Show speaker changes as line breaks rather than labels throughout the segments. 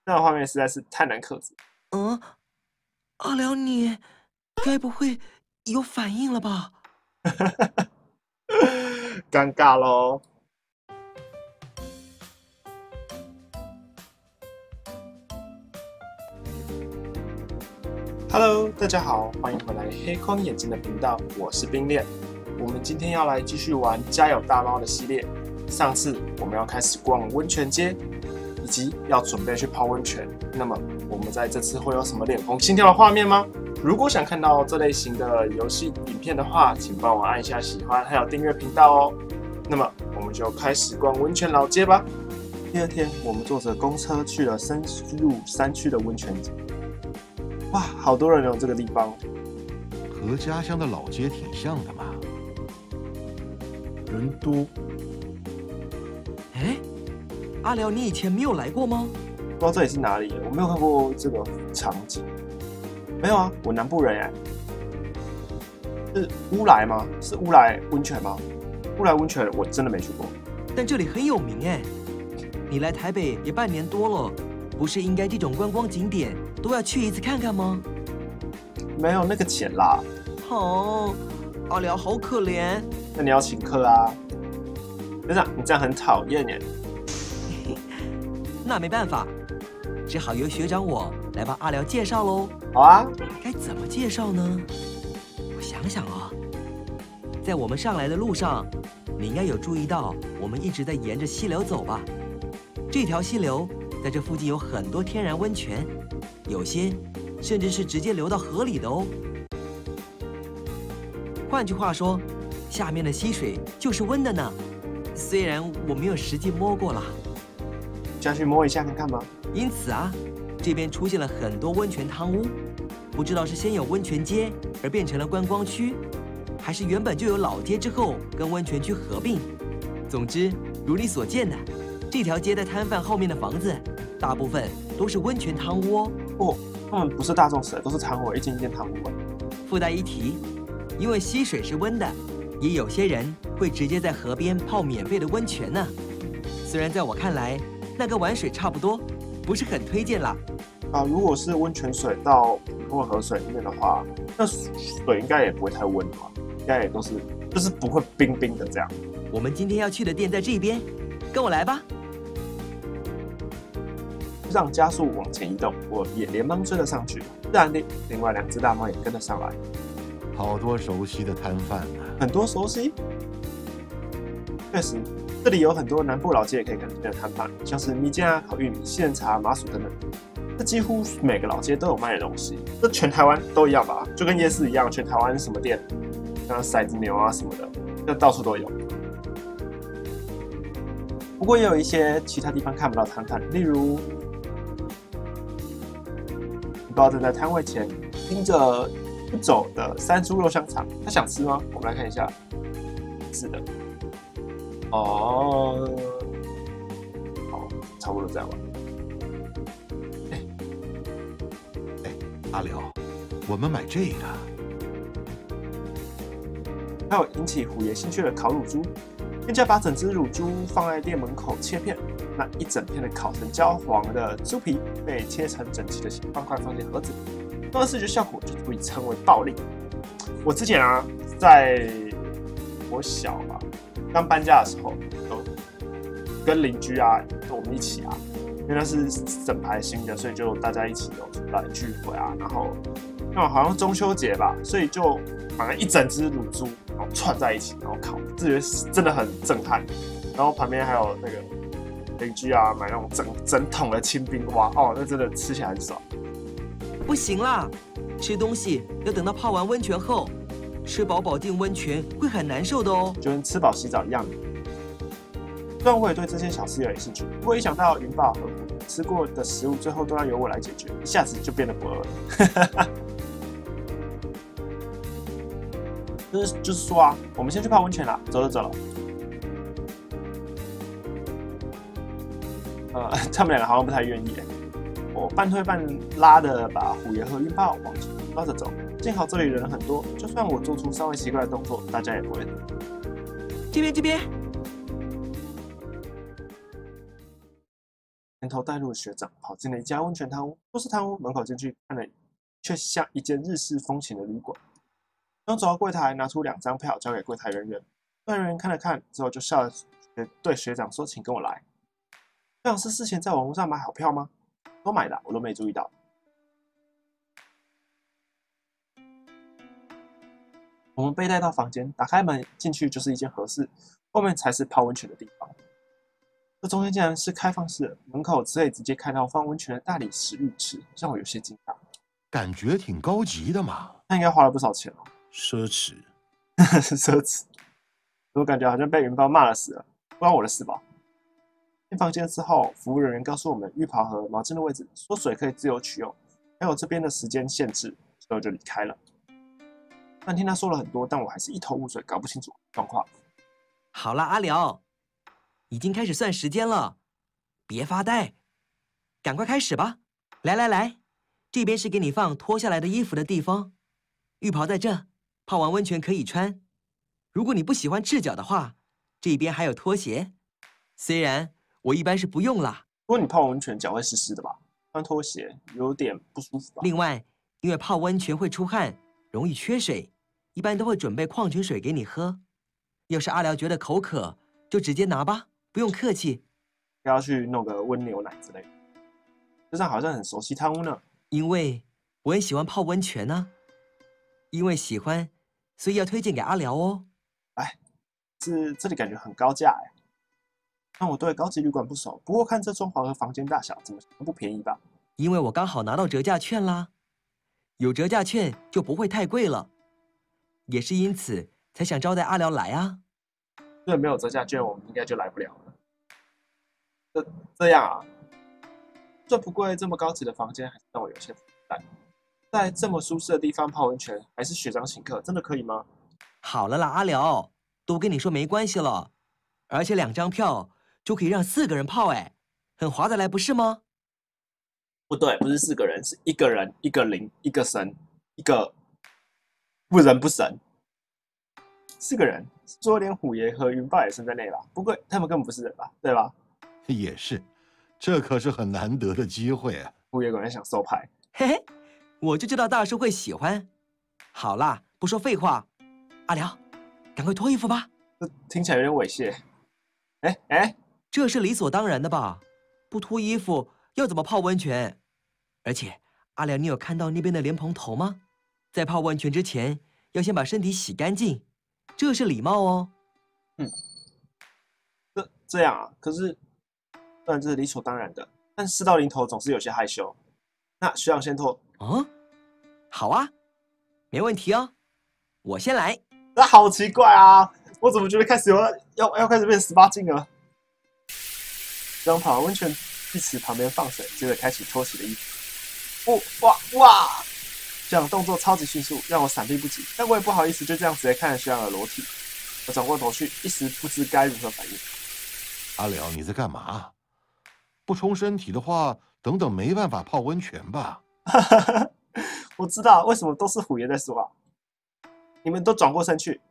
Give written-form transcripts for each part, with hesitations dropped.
那个画面实在是太难克制。
嗯，阿辽，你该不会有反应了吧？
尴尬喽。Hello，大家好，欢迎回来黑框眼镜的频道，我是冰恋。我们今天要来继续玩家有大猫的系列。上次我们要开始逛温泉街，以及要准备去泡温泉。那么我们在这次会有什么脸红心跳的画面吗？如果想看到这类型的游戏影片的话，请帮我按一下喜欢，还有订阅频道哦。那么我们就开始逛温泉老街吧。第二天，我们坐着公车去了深入山区的温泉街。哇，好多人哦，这个地方
和家乡的老街挺像的嘛。
人多。
哎，阿辽，你以前没有来过吗？
不知道这里是哪里，我没有看过这个场景。没有啊，我南部人哎。是乌来吗？是乌来温泉吗？乌来温泉我真的没去过。
但这里很有名哎。你来台北也半年多了，不是应该这种观光景点都要去一次看看吗？
没有那个钱啦。
哦，阿辽好可怜。
那你要请客啊。学长，你这样很讨厌耶。
那没办法，只好由学长我来帮阿辽介绍喽。
好啊。
该怎么介绍呢？我想想啊，在我们上来的路上，你应该有注意到，我们一直在沿着溪流走吧？这条溪流在这附近有很多天然温泉，有些甚至是直接流到河里的哦。换句话说，下面的溪水就是温的呢。虽然我没有实际摸过啦，
下去摸一下看看吗？
因此啊，这边出现了很多温泉汤屋。不知道是先有温泉街而变成了观光区，还是原本就有老街之后跟温泉区合并。总之，如你所见的，这条街的摊贩后面的房子，大部分都是温泉汤屋哦。
哦，他们不是大众室，都是汤屋，一间一间汤屋。
附带一提，因为溪水是温的，也有些人会直接在河边泡免费的温泉呢。虽然在我看来，那跟玩水差不多，不是很推荐啦。
啊，如果是温泉水到普通的河水里面的话，那水应该也不会太温吧？应该也都是就是不会冰冰的这样。
我们今天要去的店在这边，跟我来吧。
让加速往前移动，我也连忙追了上去。自然地，另外两只大猫也跟了上来。
好多熟悉的摊贩啊，
很多熟悉。确实，这里有很多南部老街也可以看见的摊贩，像是蜜饯啊、烤玉米、杏仁茶、麻薯等等。这几乎每个老街都有卖的东西，这全台湾都一样吧？就跟夜市一样，全台湾什么店，像骰子牛啊什么的，这到处都有。不过也有一些其他地方看不到摊贩，例如，一包站在摊位前盯着不走的山猪肉香肠，他想吃吗？我们来看一下。是的。哦，好，差不多这样吧。
阿辽，我们买这个。
还有引起虎爷兴趣的烤乳猪，店家把整只乳猪放在店门口切片，那一整片的烤成焦黄的猪皮被切成整齐的小方块放进盒子，那视觉效果就足以称为暴力。我之前啊，在我小吧，刚搬家的时候，跟邻居啊，跟我们一起啊。因为那是整排新的，所以就大家一起有来聚会啊，然后那好像中秋节吧，所以就买了一整只乳猪，然后串在一起，然后烤，这觉得真的很震撼。然后旁边还有那个邻居啊，买那种整桶的清冰，哇哦，那真的吃起来很爽。
不行啦，吃东西要等到泡完温泉后，吃饱饱进温泉会很难受的哦，
就跟吃饱洗澡一样。虽然我也对这些小吃有点兴趣，不过一想到云豹和吃过的食物最后都要由我来解决，一下子就变得不饿了。就是说啊，我们先去泡温泉啦，走了走了。他们两个好像不太愿意。我半推半拉的把虎爷和云豹往前拉着走，幸好这里人很多，就算我做出稍微奇怪的动作，大家也不会。
这边。
连头带路的学长跑进了一家温泉汤屋，说是汤屋，门口进去看了，却像一间日式风情的旅馆。刚走到柜台，拿出2张票交给柜台人员，柜台人员看了看之后，就笑着对学长说：“请跟我来。”学长是事前在网络上买好票吗？都买的，我都没注意到。我们被带到房间，打开门进去就是一间和室，后面才是泡温泉的地方。这中间竟然是开放式的，门口可以直接看到放温泉的大理石浴池，让我有些惊讶。
感觉挺高级的嘛。
他应该花了不少钱哦。
奢侈，
是奢侈。我感觉好像被云豹骂了死了，不关我的事吧？进房间之后，服务人员告诉我们浴袍和毛巾的位置，说水可以自由取用，还有这边的时间限制，所以我就离开了。但听他说了很多，但我还是一头雾水，搞不清楚状况。
好啦，阿辽，已经开始算时间了，别发呆，赶快开始吧！来，这边是给你放脱下来的衣服的地方，浴袍在这，泡完温泉可以穿。如果你不喜欢赤脚的话，这边还有拖鞋，虽然我一般是不用啦。
不过你泡温泉脚会湿湿的吧？穿拖鞋有点不舒服吧？
另外，因为泡温泉会出汗，容易缺水，一般都会准备矿泉水给你喝。要是阿辽觉得口渴，就直接拿吧，不用客气。
要去弄个温牛奶之类的。学长好像很熟悉汤屋呢。
因为我很喜欢泡温泉呢，因为喜欢，所以要推荐给阿辽哦。
哎，这里感觉很高价哎。但我对高级旅馆不熟，不过看这装潢和房间大小，怎么不便宜吧？
因为我刚好拿到折价券啦，有折价券就不会太贵了，也是因此才想招待阿辽来啊。
对，没有折价券，我们应该就来不了了。这样啊？这不贵，这么高级的房间，还是让我有些负担。在这么舒适的地方泡温泉，还是学长请客，真的可以吗？
好了啦，阿辽，都跟你说没关系了，而且2张票就可以让4个人泡，哎，很划得来，不是吗？
不对，不是4个人，是1个人1个灵1个神1个不人不神，4个人，说连虎爷和云豹也生在内吧？不过他们根本不是人吧？对吧？
也是，这可是很难得的机会啊！
虎爷果然想收牌，
嘿嘿，我就知道大叔会喜欢。好啦，不说废话，阿辽，赶快脱衣服吧。
这听起来有点猥亵。哎，
这是理所当然的吧？不脱衣服要怎么泡温泉？而且，阿辽，你有看到那边的莲蓬头吗？在泡温泉之前，要先把身体洗干净，这是礼貌哦。
这样啊？可是，虽然这是理所当然的，但事到临头总是有些害羞。那学长先脱。
好啊，没问题哦。我先来。
那好奇怪啊！我怎么觉得开始要开始变18禁了？学长跑到温泉浴池旁边放水，接着开启脱洗的衣服。哇！学长动作超级迅速，让我闪避不及。但我也不好意思就这样直接看着学长的裸体。我转过头去，一时不知该如何反应。
阿辽，你在干嘛？不冲身体的话，等等没办法泡温泉吧？
我知道为什么都是虎爷在说啊！你们都转过身去。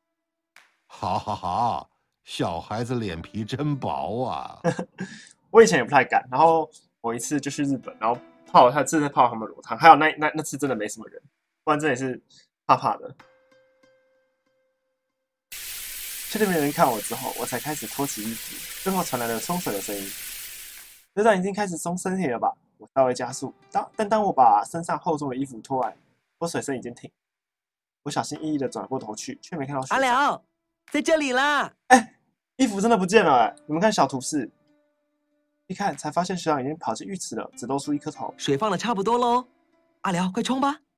好，小孩子脸皮真薄啊！
我以前也不太敢，然后我一次就去日本，然后真的泡他们裸汤，还有那次真的没什么人，不然真的是怕怕的。确定没人看我之后，我才开始脱起衣服，最后传来了冲水的声音。学长已经开始松身体了吧？我稍微加速，但当我把身上厚重的衣服脱完，脱水声已经停。我小心翼翼的转过头去，却没看到学长。
阿辽，在这里啦！
衣服真的不见了你们看小图示，一看才发现学长已经跑进浴池了，只露出一颗头。
水放的差不多喽，阿辽，快冲吧！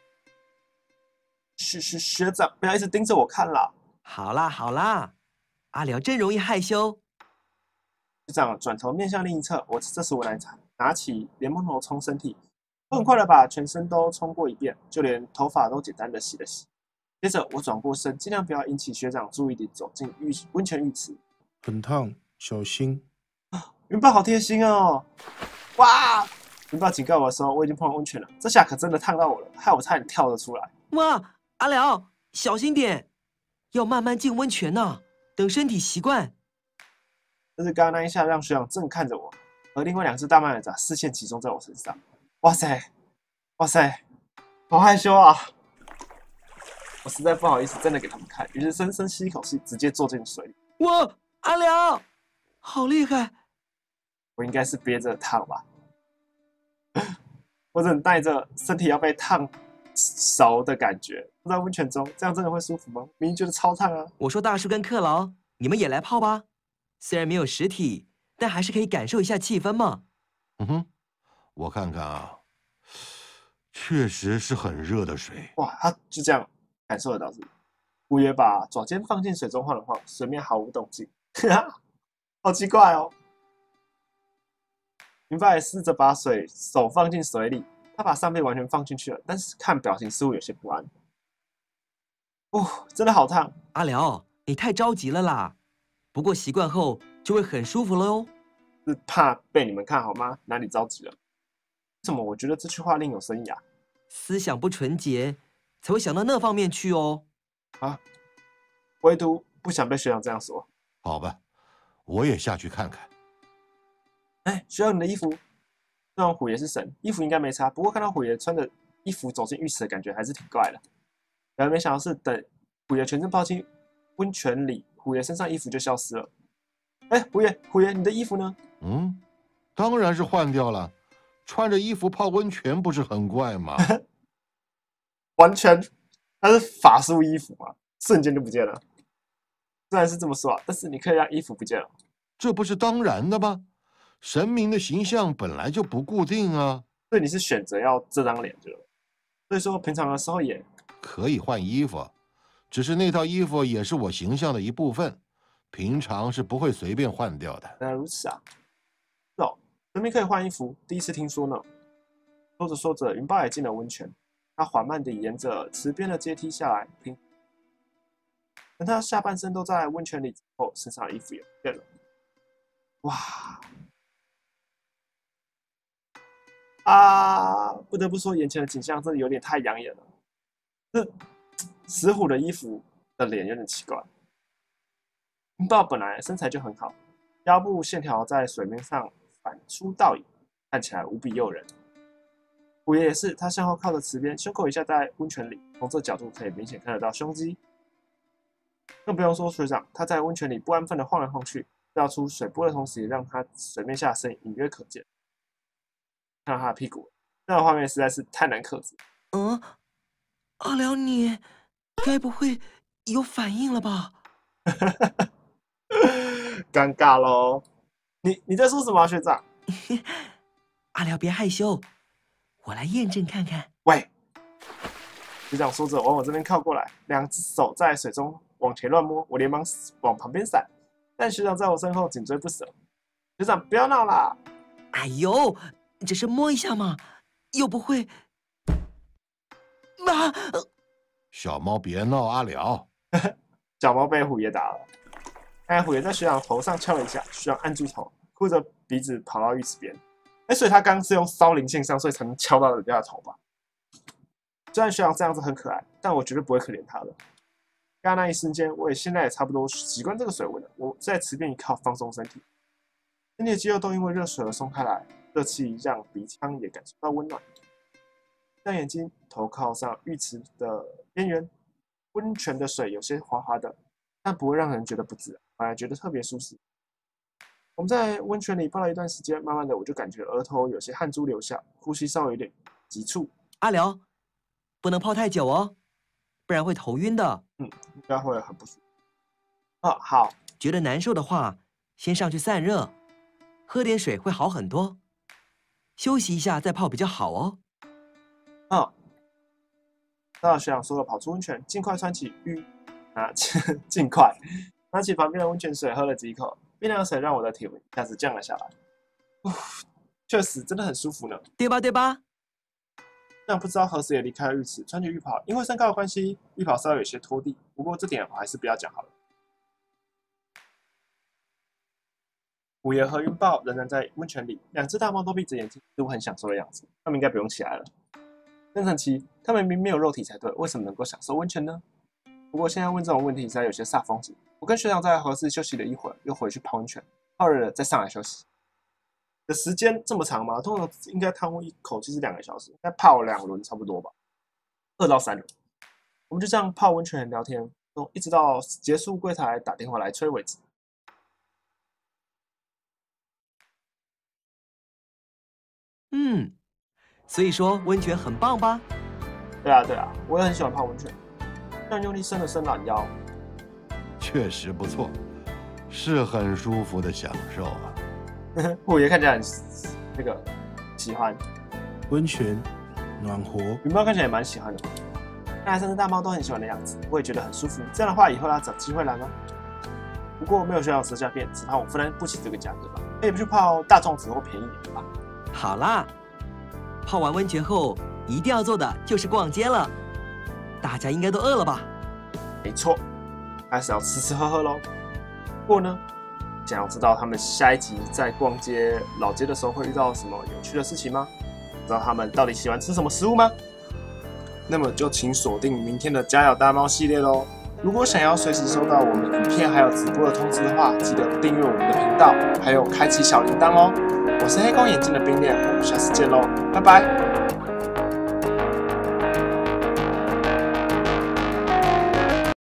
学长，不要一直盯着我看啦。
好啦，阿辽真容易害羞。
学长转头面向另一侧，这时我拿起莲蓬头冲身体，我很快的把全身都冲过一遍，就连头发都简单的洗了洗。接着我转过身，尽量不要引起学长注意地走进温泉浴池。
很烫，小心。
云豹好贴心哦！哇！云豹警告我的时候，我已经碰到温泉了，这下可真的烫到我了，害我差点跳了出来。
哇，阿辽，小心点，要慢慢进温泉呢，等身体习惯。
但是刚刚那一下让学长正看着我， 而另外2只大曼尔扎视线集中在我身上。哇塞，哇塞，好害羞啊！我实在不好意思真的给他们看，于是深深吸一口气，直接坐进水里。
哇，阿良，好厉害！
我应该是憋着烫吧，我只带着身体要被烫熟的感觉。不知道温泉中这样真的会舒服吗？明明觉得超烫啊！
我说大叔跟克劳，你们也来泡吧。虽然没有实体，但还是可以感受一下气氛嘛。
嗯哼，我看看啊，确实是很热的水。
哇，他就这样感受得到是不是？虎爷把爪尖放进水中晃了晃，水面毫无动静，好奇怪哦。云爸也试着把手放进水里，他把上臂完全放进去了，但是看表情似乎有些不安。哦，真的好烫！
阿辽，你太着急了啦。不过习惯后就会很舒服了哟。
是怕被你们看好吗？哪里着急了？为什么我觉得这句话另有深意啊？
思想不纯洁，才会想到那方面去哦。
啊，唯独不想被学长这样说。
好吧，我也下去看看。
哎，学长，你的衣服，虽然虎爷是神，衣服应该没差，不过看到虎爷穿着衣服走进浴池的感觉还是挺怪的。然而没想到是等虎爷全身泡进温泉里，虎爷身上衣服就消失了。哎，虎爷，你的衣服呢？
嗯，当然是换掉了。穿着衣服泡温泉不是很怪吗？
完全，那是法术衣服嘛，瞬间就不见了。虽然是这么说啊，但是你可以让衣服不见了。
这不是当然的吗？神明的形象本来就不固定啊。
所以你是选择要这张脸，对吧？所以说平常的时候也
可以换衣服，只是那套衣服也是我形象的一部分，平常是不会随便换掉的。
原来如此啊！是哦，神明可以换衣服，第一次听说呢。说着说着，云豹也进了温泉，他缓慢地沿着池边的阶梯下来，等他下半身都在温泉里之后，身上的衣服也不见了。哇！啊，不得不说，眼前的景象真的有点太养眼了。这石虎的衣服的脸有点奇怪。云豹本来身材就很好，腰部线条在水面上反出倒影，看起来无比诱人。虎爷也是，他向后靠着池边，胸口以下在温泉里，从这角度可以明显看得到胸肌。更不用说水长，他在温泉里不安分的晃来晃去，绕出水波的同时，也让他水面下的身影隐约可见。看到他的屁股，那个画面实在是太难克制。
嗯，阿辽，你该不会有反应了吧？
尴尬咯。你在说什么啊，学长？
阿辽，别害羞，我来验证看看。
喂！学长说着往我这边靠过来，2只手在水中往前乱摸，我连忙往旁边闪，但学长在我身后紧追不舍。学长不要闹啦！
哎呦，只是摸一下嘛，又不会。啊！
小猫别闹，阿辽。
小猫被虎爷打了，哎，虎爷在学长头上敲了一下，学长按住头，哭着鼻子跑到浴池边。哎，所以他刚刚是用烧灵线上，所以才能敲到人家的头吧？虽然学长这样子很可爱，但我绝对不会可怜他的。刚刚那一瞬间，我现在也差不多习惯这个水温了。我在池边一靠，放松身体，身体的肌肉都因为热水而松开来，热气让鼻腔也感受到温暖。将眼睛头靠上浴池的边缘，温泉的水有些滑滑的，但不会让人觉得不自然，反而觉得特别舒适。我们在温泉里泡了一段时间，慢慢的我就感觉额头有些汗珠流下，呼吸稍微有点急促。
阿辽，不能泡太久哦，不然会头晕的。
应该会很不舒服。哦，好。
觉得难受的话，先上去散热，喝点水会好很多。休息一下再泡比较好哦。
那学长说了，跑出温泉，尽快穿起尽快拿起旁边的温泉水喝了几口，冰凉的水让我的体温一下子降了下来。确实真的很舒服呢，
对吧？对吧？
但不知道何时也离开了浴池，穿着浴袍，因为身高的关系，浴袍稍微有些拖地，不过这点我还是不要讲好了。虎爷和云豹仍然在温泉里，2只大猫都闭着眼睛，似乎很享受的样子。他们应该不用起来了。真神奇，他们明明没有肉体才对，为什么能够享受温泉呢？不过现在问这种问题实在有些煞风景。我跟学长在和室休息了一会儿，又回去泡温泉，泡热了再上来休息。 的时间这么长吗？通常应该汤屋一口气是2个小时，应该泡2轮差不多吧，2到3轮。我们就这样泡温泉聊天，一直到结束柜台打电话来催为止。
所以说温泉很棒吧？
对啊，我也很喜欢泡温泉，这样用力伸了伸懒腰。
确实不错，是很舒服的享受啊。
虎爷看起来很喜欢，
温泉暖和，
云猫看起来也蛮喜欢的。看来3只大猫都很喜欢的样子，我也觉得很舒服。这样的话，以后要找机会来吗？不过没有需要折价券，只怕我负担不起这个价格吧。可以不去泡大众子或便宜一点的吧。
好啦，泡完温泉后一定要做的就是逛街了。大家应该都饿了吧？
没错，开始要吃吃喝喝喽。不过呢，想要知道他们下一集在逛街老街的时候会遇到什么有趣的事情吗？知道他们到底喜欢吃什么食物吗？那么就请锁定明天的家有大猫系列喽。如果想要随时收到我们影片还有直播的通知的话，记得订阅我们的频道，还有开启小铃铛哦。我是黑框眼镜的冰恋，我们下次见喽，拜拜。